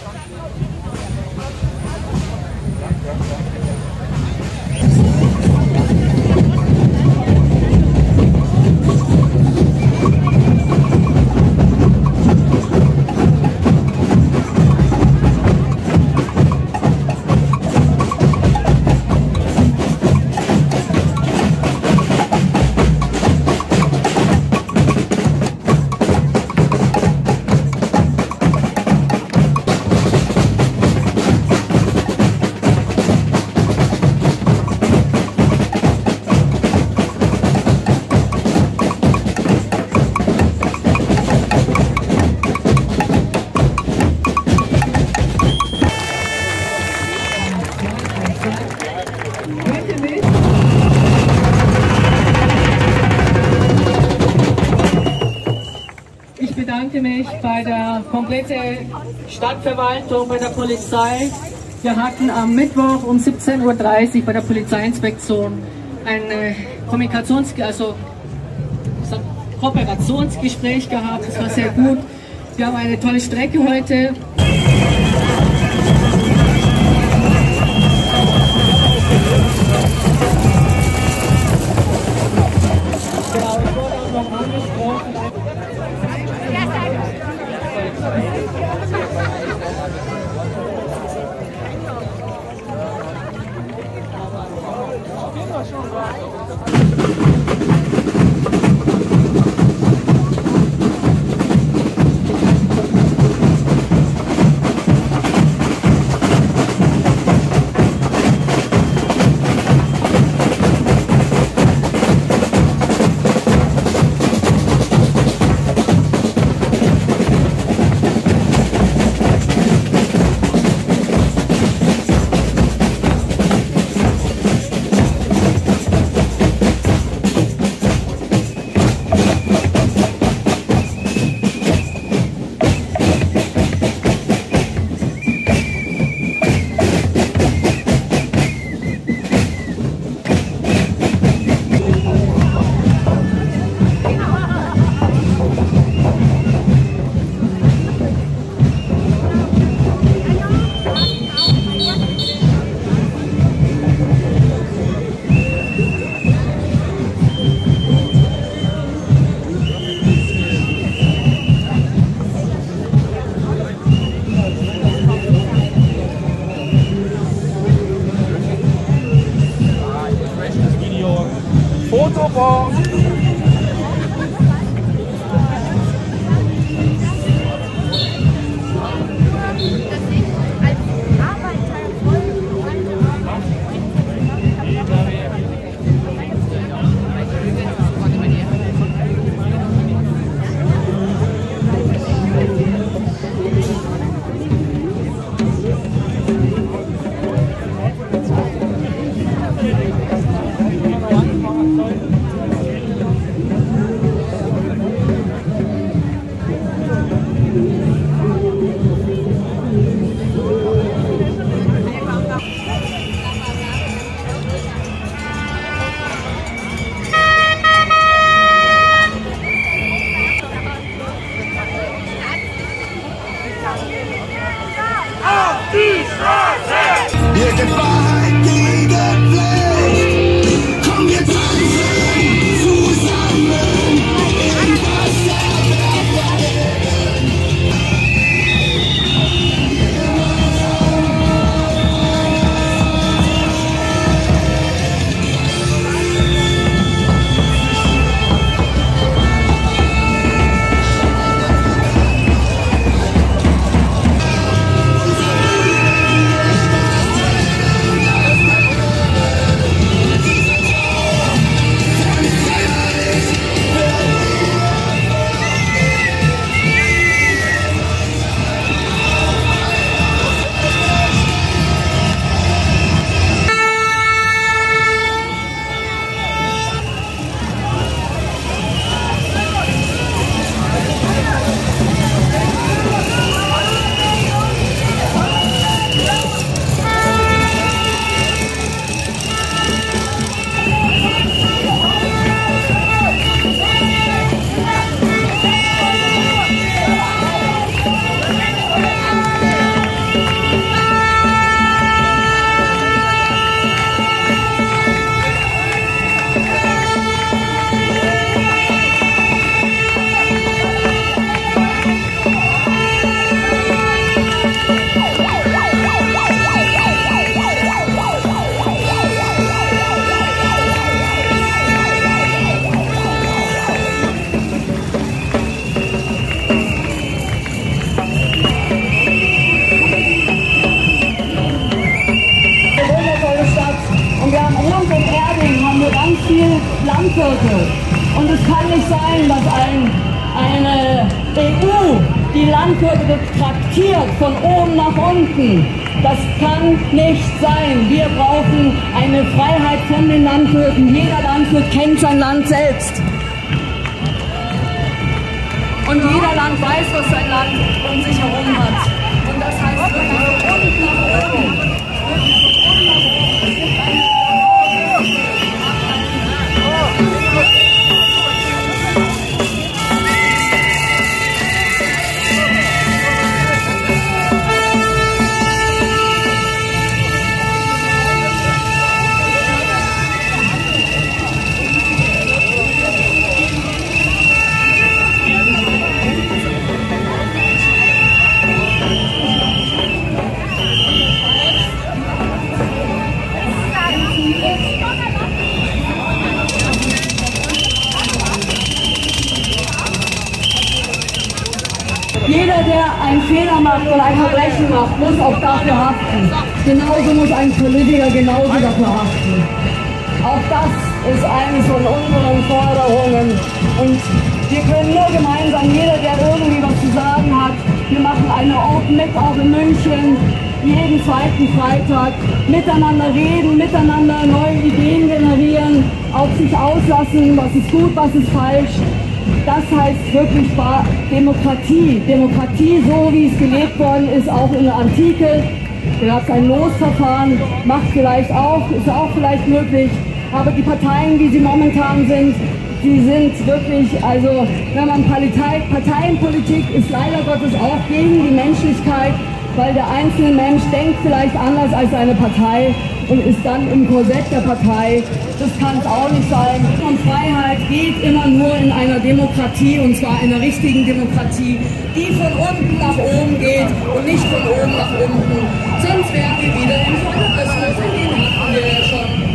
Ich bedanke mich bei der kompletten Stadtverwaltung, bei der Polizei. Wir hatten am Mittwoch um 17:30 Uhr bei der Polizeiinspektion ein Kooperationsgespräch gehabt. Das war sehr gut. Wir haben eine tolle Strecke heute. Landwirte. Und es kann nicht sein, dass eine EU die Landwirte traktiert von oben nach unten. Das kann nicht sein. Wir brauchen eine Freiheit von den Landwirten. Jeder Landwirt kennt sein Land selbst. Und jeder Land weiß, was sein Land um sich herum hat. Und das heißt wirklich von unten nach oben. Jeder, der einen Fehler macht oder ein Verbrechen macht, muss auch dafür haften. Genauso muss ein Politiker genauso dafür haften. Auch das ist eine von unseren Forderungen. Und wir können nur gemeinsam, jeder, der irgendwie was zu sagen hat, wir machen eine Open Mic auch in München, jeden zweiten Freitag, miteinander reden, miteinander neue Ideen generieren, auch sich auslassen, was ist gut, was ist falsch. Das heißt wirklich Demokratie. Demokratie, so wie es gelebt worden ist, auch in der Antike. Da gab es ein Losverfahren, ist auch vielleicht möglich. Aber die Parteien, wie sie momentan sind, die sind wirklich, also wenn man Parteienpolitik ist leider Gottes auch gegen die Menschlichkeit, weil der einzelne Mensch denkt vielleicht anders als seine Partei und ist dann im Korsett der Partei. Das kann es auch nicht sein. Und Freiheit geht immer nur in einer Demokratie, und zwar in einer richtigen Demokratie, die von unten nach oben geht und nicht von oben nach unten. Sonst wären wir wieder im Föderalismus, in den hatten wir ja schon.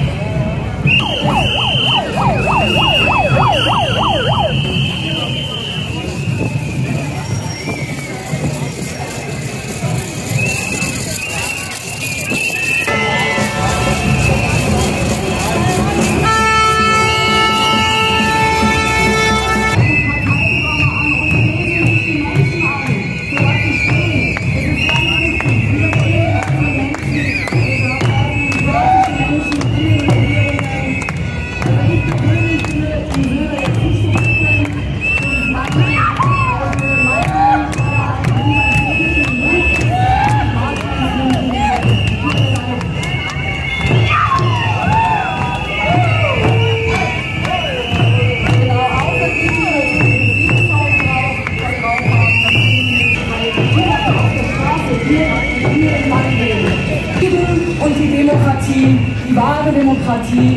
Und die Demokratie, die wahre Demokratie.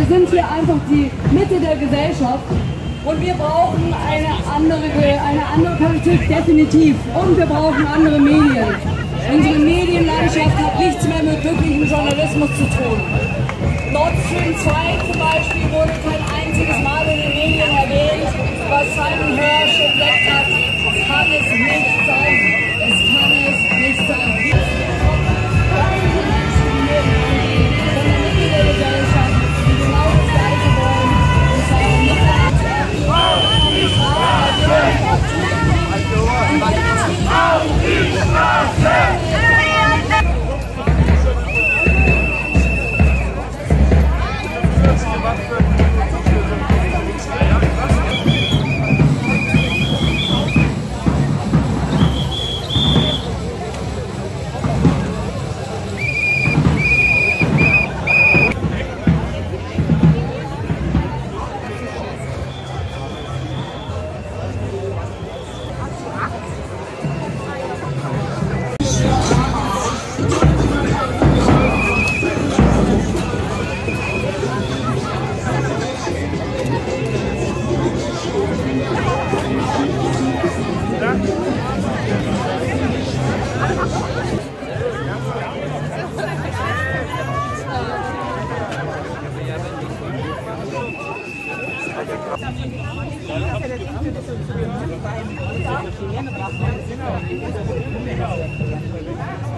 sind hier einfach die Mitte der Gesellschaft und wir brauchen eine andere Politik, definitiv. Und wir brauchen andere Medien. Unsere Medienlandschaft hat nichts mehr mit wirklichem Journalismus zu tun. Nord Stream 2 zum Beispiel wurde kein einziges Mal in den Medien erwähnt, was Simon Hirsch entdeckt hat. Das kann es nicht sein. Es kann es nicht sein. Von der Mitte der Gesellschaft, die genau das Gleiche wollen, und zwar nicht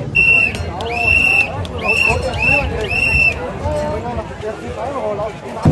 Ja,